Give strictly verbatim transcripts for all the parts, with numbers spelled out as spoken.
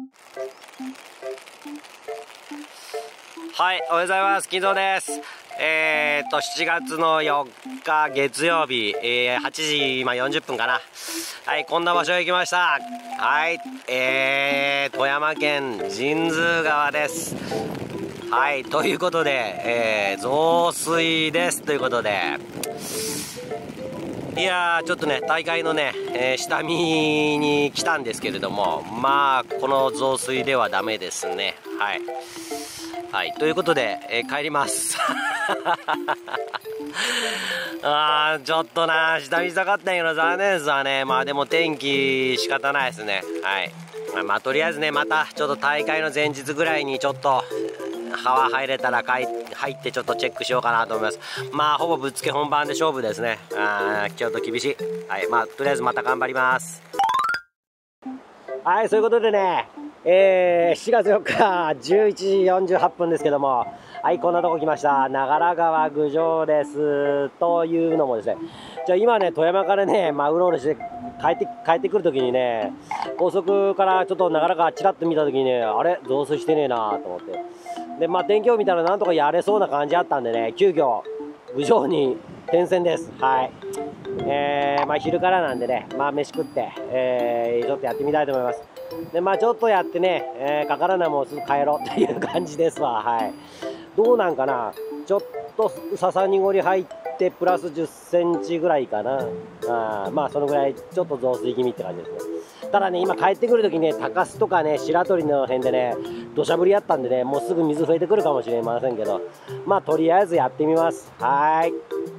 はい、おはようございます。金蔵です。えー、っとしちがつのよっか月曜日、えー、はちじ今よんじゅっぷんかな。はい、こんな場所へ行きました。はい、えー、富山県神通川です。はい、ということで、えー、増水ですということで、いやーちょっとね大会のね、えー、下見に来たんですけれども、まあこの増水ではダメですね。はい、はい、ということで、えー、帰りますあーちょっとな下見したかったんやけど残念ですわね。まあでも天気仕方ないですね。はい、まあ、まあ、とりあえずねまたちょっと大会の前日ぐらいにちょっと川入れたら入ってちょっとチェックしようかなと思います。まあほぼぶっつけ本番で勝負ですね。あーちょっと厳しい。はい、まあとりあえずまた頑張ります。はい、そういうことでね、えー、しがつよっかじゅういちじよんじゅうはっぷんですけども、はい、こんなとこ来ました。長良川郡上です。というのもですね、じゃあ今ね富山からね、まあ、うろうろして帰って帰ってくるときにね、高速からちょっと長良川ちらっと見たときにね、あれ増水してねえなと思って、でまあ天気を見たらなんとかやれそうな感じあったんでね、急遽郡上に転戦です。はい、えー、まあ昼からなんでね、まあ飯食って、えー、ちょっとやってみたいと思います。でまあちょっとやってね、えー、かからないもんすぐ帰ろうっていう感じですわ。はい、どうなんかな、ちょっと笹濁り入ってプラスじゅっセンチぐらいかな。あまあそのぐらいちょっと増水気味って感じですね。ただね今帰ってくるときね、高須とかね白鳥の辺でね土砂降りやったんでね、もうすぐ水増えてくるかもしれませんけど、まあとりあえずやってみます。はい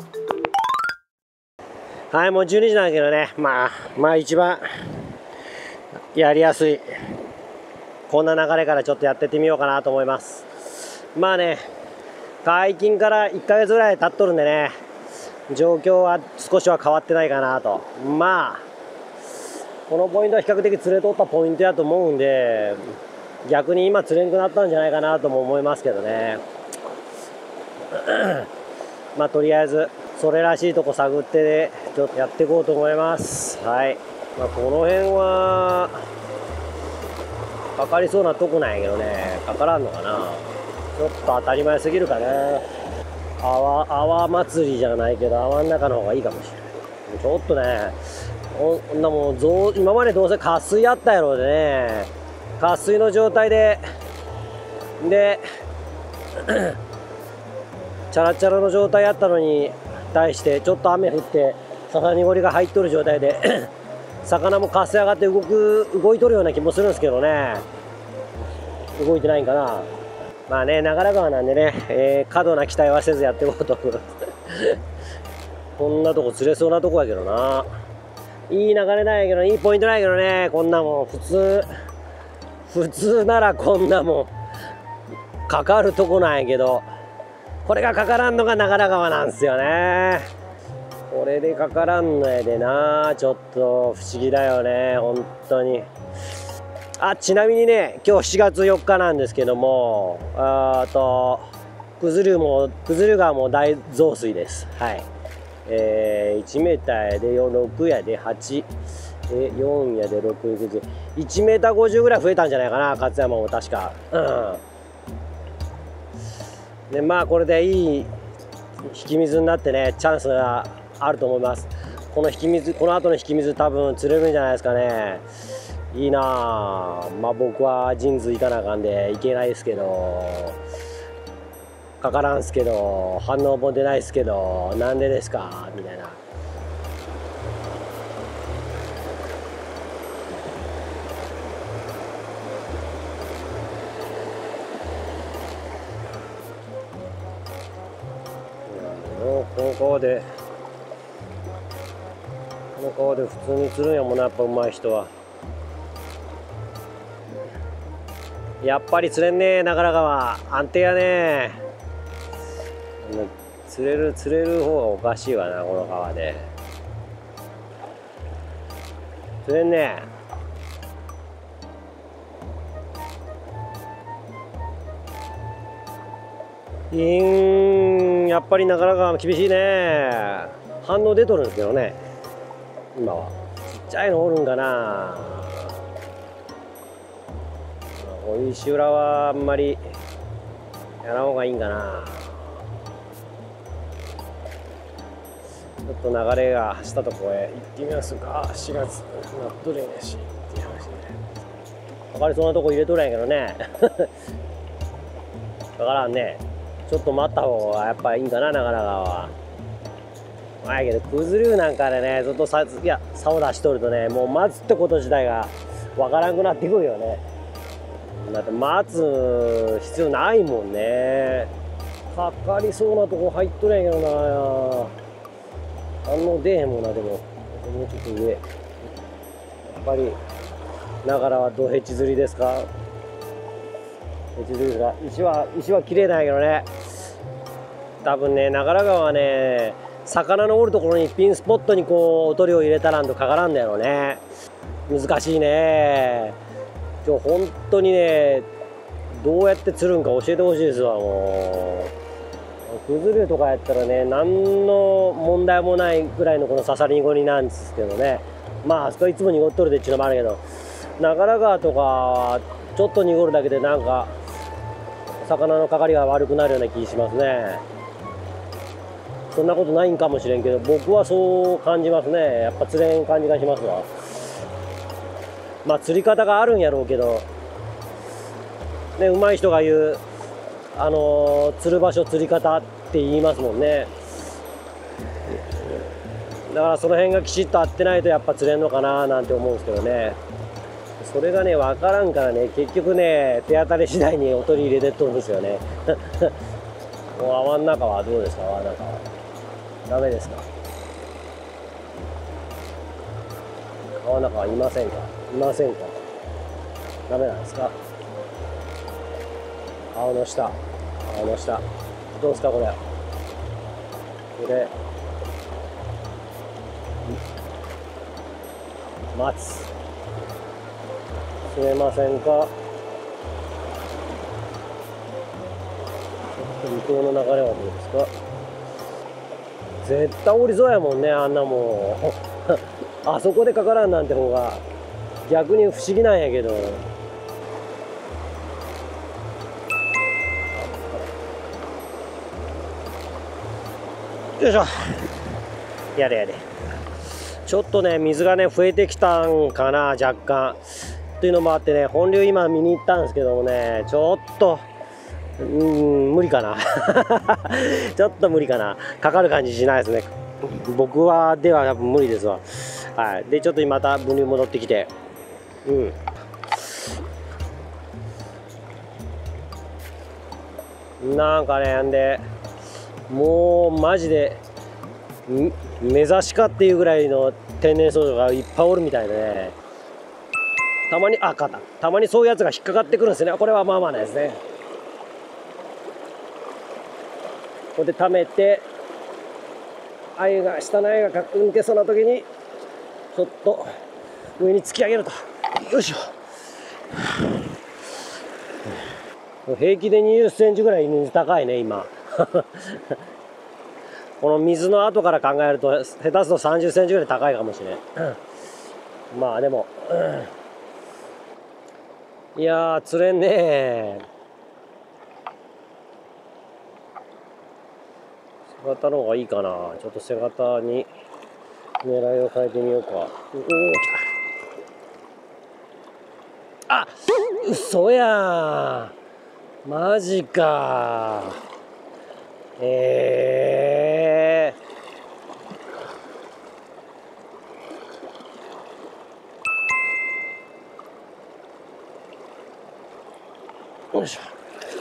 はい、もうじゅうにじなんだけどね、まあまあ一番やりやすいこんな流れからちょっとやってってみようかなと思います。まあね解禁からいっかげつぐらい経っとるんでね、状況は少しは変わってないかなと。まあこのポイントは比較的釣れとったポイントやと思うんで、逆に今釣れんくなったんじゃないかなとも思いますけどねまあとりあえずそれらしいとこ探ってちょっとやっていこうと思います。はい、まあ、この辺はかかりそうなとこなんやけどね、かからんのかな。ちょっと当たり前すぎるかな。泡泡祭りじゃないけど泡の中の方がいいかもしれない。ちょっとねこんなもん今までどうせ渇水あったやろうでね、渇水の状態ででチャラチャラの状態あったのに対してちょっと雨降って笹濁りが入っとる状態で魚もかせ上がって動く動いとるような気もするんですけどね、動いてないんかな。まあね長良川なんでね、えー、過度な期待はせずやっていこうと思いますこんなとこ釣れそうなとこやけどな。いい流れなんやけど、いいポイントなんやけどね、こんなもん普通普通ならこんなもんかかるとこなんやけど、これがかからんのが長良川なんですよね。これでかからんのやでな、ちょっと不思議だよね本当に。あちなみにね今日しがつよっかなんですけども、あと九頭竜も九頭竜川も大増水です。はい、えー、いちメーターやでろくやではちでよんやでろくでいちメーターごじゅうぐらい増えたんじゃないかな、勝山も確か。うんでまあこれでいい引き水になってねチャンスがあると思います。この引き水この後の引き水多分釣れるんじゃないですかね。いいなあ。まあ僕は神通行かなあかんで行けないですけど、かからんすけど反応も出ないですけど、なんでですかみたいな。この川でこの川で普通に釣るんやもんな、やっぱ上手い人は。やっぱり釣れんねえ長良川、安定やね。釣れる釣れる方がおかしいわな、この川で釣れんねえ。いんやっぱり長良川厳しいね。反応出とるんですけどね今は。ちっちゃいのおるんかな。 石浦はあんまりやらん方がいいんかな。ちょっと流れがしたとこへ行ってみますか。しがつなっとるんやしっていう話で、分かりそうなとこ入れとるんやけどねだからんね、ちょっと待った方がやっぱいいんかな、長良川は。まあやけど九頭竜なんかでねずっとさいや竿出しとるとね、もう待つってこと自体が分からんくなってくるよね。だって待つ必要ないもんね。かかりそうなとこ入っとるんやけどな。反応出えへんもんな。でももうちょっと上、やっぱり長良はドヘチ釣りですか。ヘチ釣りですか。石は石は綺麗なんやけどね、多分ね長良川はね魚のおるところにピンスポットにこうおとりを入れたらんとかからんだよね。難しいね。ちょ本当にね、どうやって釣るんか教えてほしいですわ。もう九頭竜とかやったらね何の問題もないぐらいのこの刺さり濁りなんですけどね。まああそこいつも濁っとるでっちゅうのもあるけど、長良川とかはちょっと濁るだけでなんか魚のかかりが悪くなるような気しますね。そんなことないんかもしれんけど、僕はそう感じますね。やっぱ釣れん感じがしますわ。まあ釣り方があるんやろうけどね、上手い人が言うあのー、釣る場所釣り方って言いますもんね。だからその辺がきちっと合ってないとやっぱ釣れんのかななんて思うんですけどね。それがね分からんからね、結局ね手当たり次第におとり入れてっとるんですよねもう泡の中はどうですか。泡の中はダメですか。泡の中はいませんか。いませんか。ダメなんですか。青の下、青の下どうですかこれ。これ待つ釣れませんか。ちょっと向こうの流れはどうですか。絶対降りそうやもんね、あんなもんあそこでかからんなんて方が逆に不思議なんやけど。よいしょ、やれやれ。ちょっとね水がね増えてきたんかな若干というのもあってね、本流今見に行ったんですけどもね、ちょっとうーん無理かなちょっと無理かな。かかる感じしないですね。僕はでは多分無理ですわ。はい。でちょっとまた分流戻ってきて、うんなんかね、んでもうマジで目指しかっていうぐらいの天然素材がいっぱいおるみたいでね、たまにあかったたまにそういうやつが引っかかってくるんですね。これはまあまあないですね。ここで溜めて鮎が下の鮎が抜けそうな時にちょっと上に突き上げると、よいしょ平気でにじゅっセンチぐらい水高いね今この水の後から考えると下手すとさんじゅっセンチぐらい高いかもしれんまあでも、いやー釣れんね。背型の方がいいかな。ちょっと背型に狙いを変えてみようか。おお、来た。あ、嘘やー、マジかー。えー、よいしょ。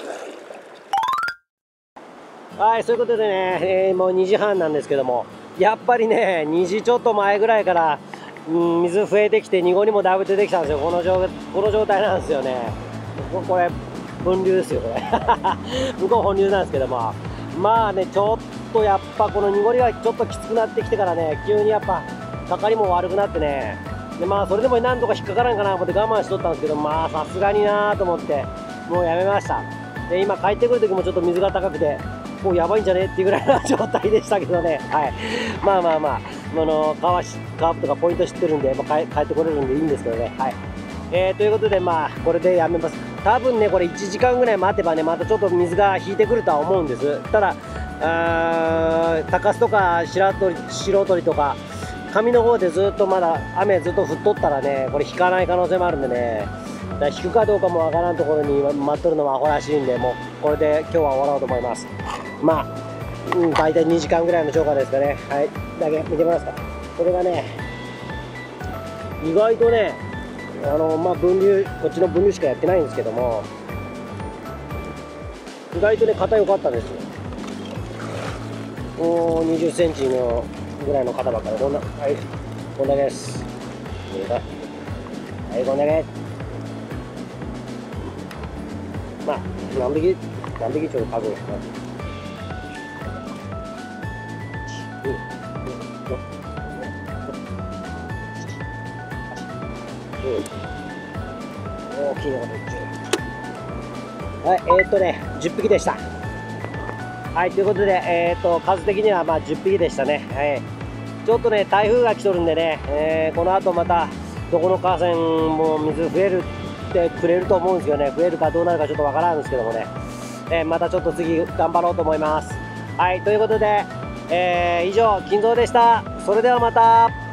はい、そういうことでね、えー、もうにじはんなんですけども、やっぱりねにじちょっと前ぐらいから、うん、水増えてきて濁りもだいぶ出てきたんですよ。この状この状態なんですよね。ここれ分流ですよこれ向こう本流なんですけども、まあねちょっとやっぱこの濁りがちょっときつくなってきてからね、急にやっぱかかりも悪くなってね、でまあそれでもなんとか引っかからんかなと思って我慢しとったんですけど、まあさすがになーと思ってもうやめました。で今帰ってくる時もちょっと水が高くてもうやばいんじゃねっていうぐらいの状態でしたけどね。はい、まあまあまあ、あの川川とかポイント知ってるんで、まあ、帰ってこれるんでいいんですけどね。はい、えー、ということでまあこれでやめます。 多分ねこれいちじかんぐらい待てばねまたちょっと水が引いてくるとは思うんです。ただあ高須とか白鳥白鳥とか上の方でずっとまだ雨ずっと降っとったらねこれ引かない可能性もあるんでね、だから引くかどうかもわからんところに待っとるのはアホらしいんで、もうこれで今日は終わろうと思います。まあ、うん、大体にじかんぐらいの超過ですかね。はい、だけ見てみますか。これがね意外とねあのまあ分流こっちの分流しかやってないんですけども、意外とね型良かったんですよ。もうにじゅっセンチのぐらいの型ばっかりこんな、はいこんだけです。はいこんだけ。まあ何匹何匹ちょっと数ですね。大きいのがどっち。はい、えー、っとねじゅっぴきでした。はい、ということで、えー、っと数的にはまあじゅっぴきでしたね。はい、ちょっとね台風が来とるんでね、えー、この後またどこの河川も水増えるってくれると思うんですけどね、増えるかどうなるかちょっとわからんですけどもね、えー、またちょっと次頑張ろうと思います。はい、ということで、えー、以上金蔵でした。それではまた。